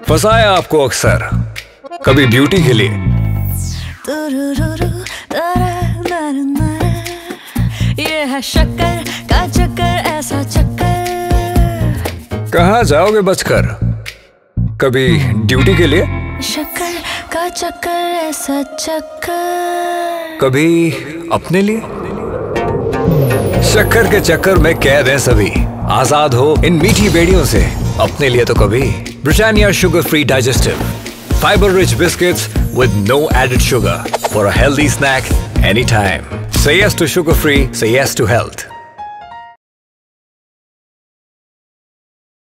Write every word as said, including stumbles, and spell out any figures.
फंसाया आपको अक्सर, कभी ब्यूटी के लिए, ये है शक्कर का चक्कर, ऐसा चक्कर। कहाँ जाओगे बचकर, कभी ड्यूटी के लिए, शक्कर का चक्कर, ऐसा चक्कर। कभी अपने लिए। शक्कर के चक्कर में कैद हैं सभी, आजाद हो इन मीठी बेड़ियों से, अपने लिए तो कभी। Britannia sugar-free digestive, fiber-rich biscuits with no added sugar for a healthy snack anytime. Say yes to sugar-free, say yes to health.